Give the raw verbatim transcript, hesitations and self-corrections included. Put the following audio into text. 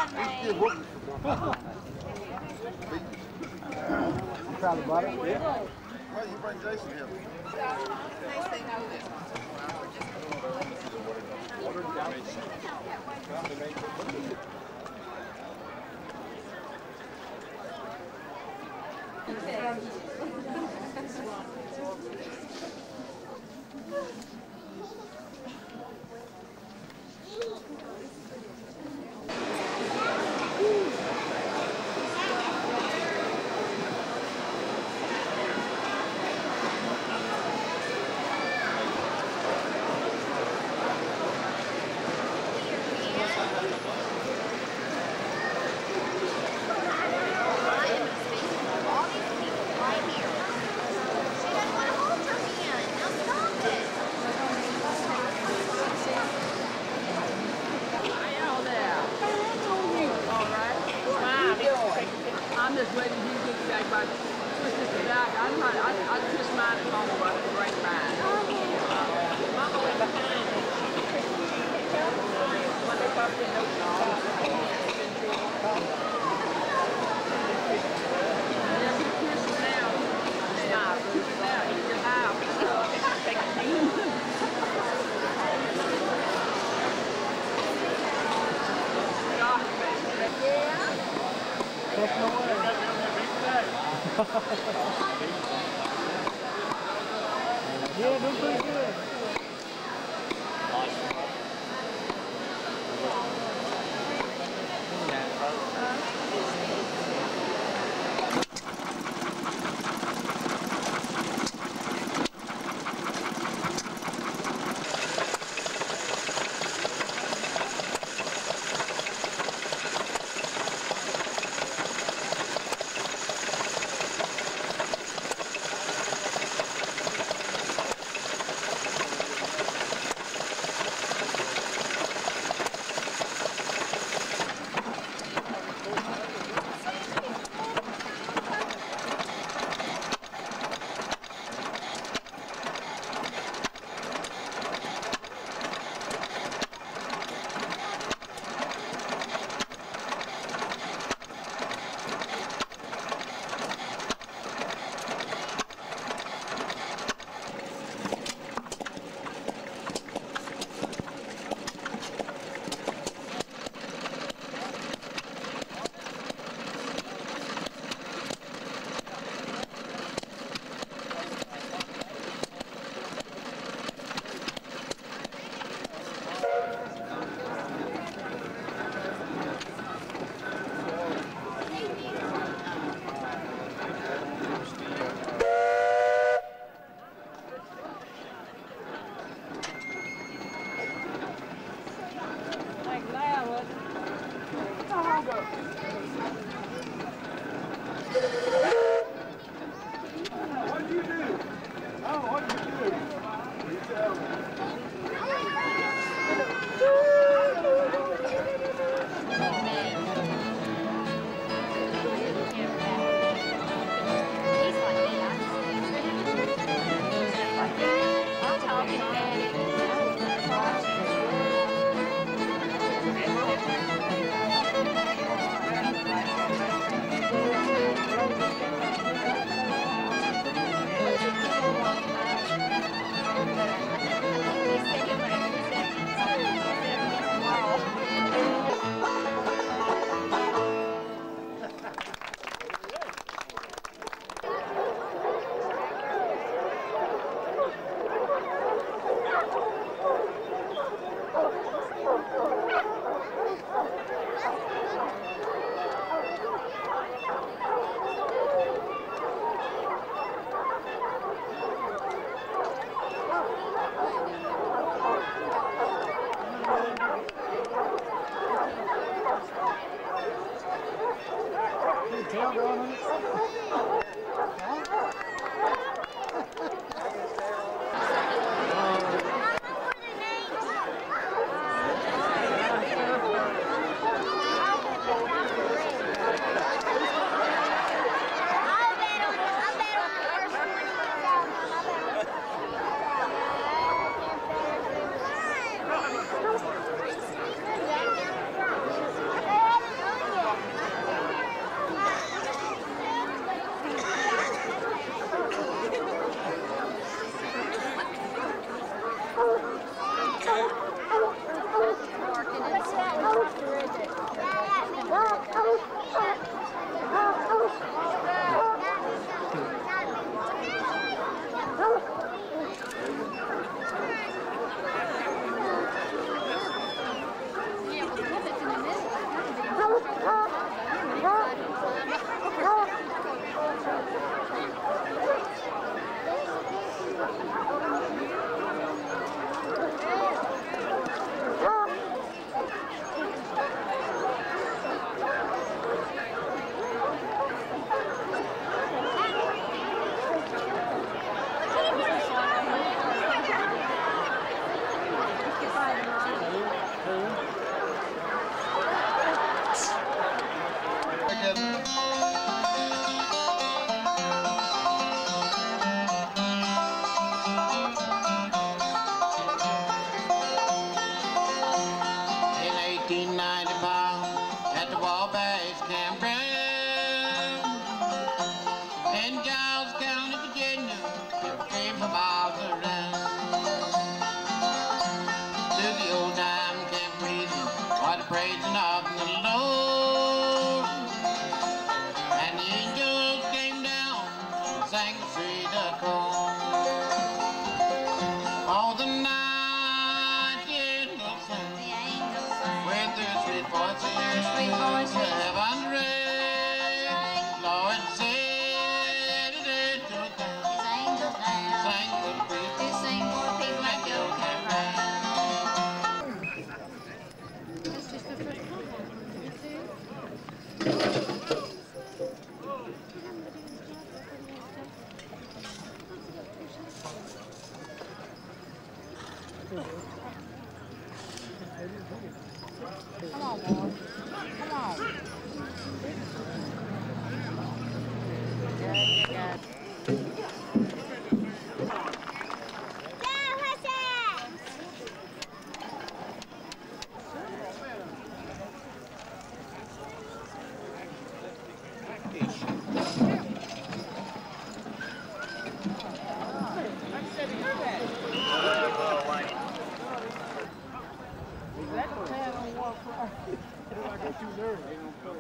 You proud about it? Yeah. Why you bring Jason here? I'm just waiting for you to get back by twist this back. I'm not, I, I twist mine and Mama about the right mine. Mama went behind it. When they popped in those dogs. Yeah, he twists now. Now, twist now. He's your house. Take a knee. Yeah. That's no way. Yeah, doing pretty good. going seven ray. Lord said it ain't your town. Sing the town. Sing for the people. You sing for the people like your caravan. That's just the first couple. You too? Come on, boy. Come on. Yeah, you got it. If I get too nervous, they don't come.